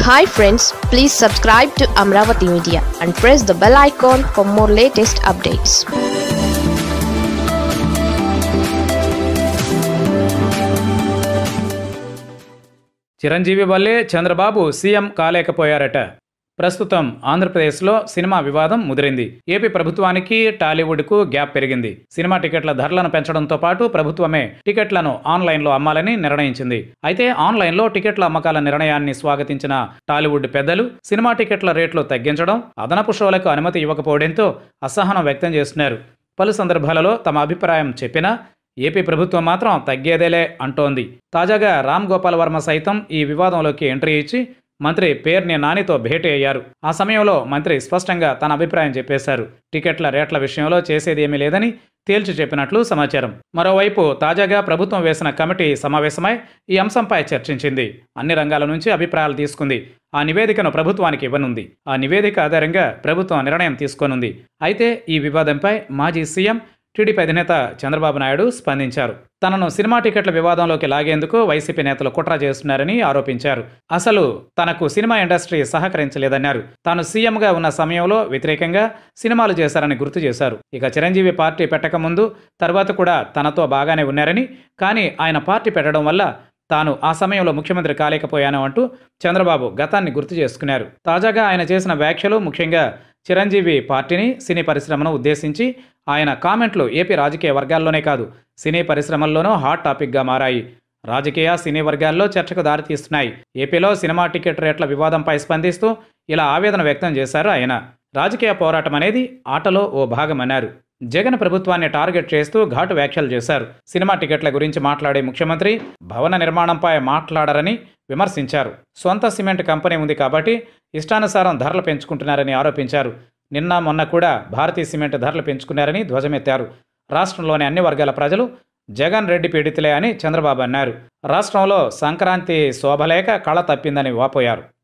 Hi friends, please subscribe to Amaravathi Media and press the bell icon for more latest updates. Chiranjeevi వల్లే Chandrababu CM కాలేకపోయారట. ప్రస్తుతం ఆంధ్రప్రదేశ్లో cinema వివాదం ముదిరింది. AP ప్రభుత్వానికి టాలీవుడ్కు gap పెరిగింది. Cinema టికెట్ల ధరలను పెంచడంతో పాటు ప్రభుత్వమే టికెట్లను ఆన్లైన్లో అమ్మాలని నిర్ణయించింది. అయితే ఆన్లైన్లో టికెట్ల అమ్మకాల నిర్ణయాన్ని స్వాగతించిన టాలీవుడ్ పెద్దలు సినిమా టికెట్ల రేట్లు తగ్గించడం, అదనపు షోలకు అనుమతి ఇవ్వకపోవడంతో అసహనం వ్యక్తం చేస్తున్నారు. పలు సందర్భాలలో తమ అభిప్రాయం చెప్పినా ఏపీ ప్రభుత్వం మాత్రం తగ్గేదేలే అంటోంది. తాజాగా రామ్ గోపాల్ వర్మ సైతం ఈ వివాదంలోకి ఎంట్రీ ఇచ్చి మంత్రి పేర్ని నానితో భేటీ అయ్యారు. ఆ సమయంలో మంత్రి స్పష్టంగా తన అభిప్రాయం చెప్పేశారు. టికెట్ల రేట్ల విషయంలో చేసేది ఏమీ లేదని తేల్చి చెప్పినట్లు సమాచారం. మరోవైపు తాజాగా ప్రభుత్వం వేసిన కమిటీ సమావేశమై ఈ అంశంపై చర్చించింది. అన్ని రంగాల నుంచి అభిప్రాయాలు తీసుకుంది. ఆ నివేదికను ప్రభుత్వానికి ఇవ్వనుంది. ఆ నివేదిక ఆధారంగా ప్రభుత్వం నిర్ణయం తీసుకోనుంది. అయితే ఈ వివాదంపై మాజీ సీఎం టీడీపీ అధినేత చంద్రబాబు నాయుడు స్పందించారు. తనను సినిమా టికెట్ల వివాదంలోకి లాగేందుకు వైసీపీ నేతలు కుట్ర చేస్తున్నారని ఆరోపించారు. అసలు తనకు సినిమా ఇండస్ట్రీ సహకరించలేదన్నారు. తాను సీఎంగా ఉన్న సమయంలో వ్యతిరేకంగా సినిమాలు చేశారని గుర్తు చేశారు. ఇక చిరంజీవి పార్టీ పెట్టక ముందు తర్వాత కూడా తనతో బాగానే ఉన్నారని, కానీ ఆయన పార్టీ పెట్టడం వల్ల తాను ఆ సమయంలో ముఖ్యమంత్రి కాలేకపోయాను అంటూ చంద్రబాబు గతాన్ని గుర్తు చేసుకున్నారు. తాజాగా ఆయన చేసిన వ్యాఖ్యలు, ముఖ్యంగా చిరంజీవి పార్టీని, సినీ పరిశ్రమను ఉద్దేశించి ఆయన కామెంట్లు ఏపీ రాజకీయ వర్గాల్లోనే కాదు, సినీ పరిశ్రమల్లోనూ హాట్ టాపిక్గా మారాయి. రాజకీయ, సినీ వర్గాల్లో చర్చకు దారితీస్తున్నాయి. ఏపీలో సినిమా టికెట్ రేట్ల వివాదంపై స్పందిస్తూ ఇలా ఆవేదన వ్యక్తం చేశారు ఆయన. రాజకీయ పోరాటం అనేది ఆటలో ఓ భాగమన్నారు. జగన్ ప్రభుత్వాన్ని టార్గెట్ చేస్తూ ఘాటు వ్యాఖ్యలు చేశారు. సినిమా టికెట్ల గురించి మాట్లాడే ముఖ్యమంత్రి భవన నిర్మాణంపై మాట్లాడరని విమర్శించారు. సొంత సిమెంట్ కంపెనీ ఉంది కాబట్టి ఇష్టానుసారం ధరలు పెంచుకుంటున్నారని ఆరోపించారు. నిన్న మొన్న కూడా భారతీయ సిమెంట్ ధరలు పెంచుకున్నారని ధ్వజమెత్తారు. రాష్ట్రంలోని అన్ని వర్గాల ప్రజలు జగన్ రెడ్డి పీడితులే అని చంద్రబాబు అన్నారు. రాష్ట్రంలో సంక్రాంతి శోభలేక కళ తప్పిందని వాపోయారు.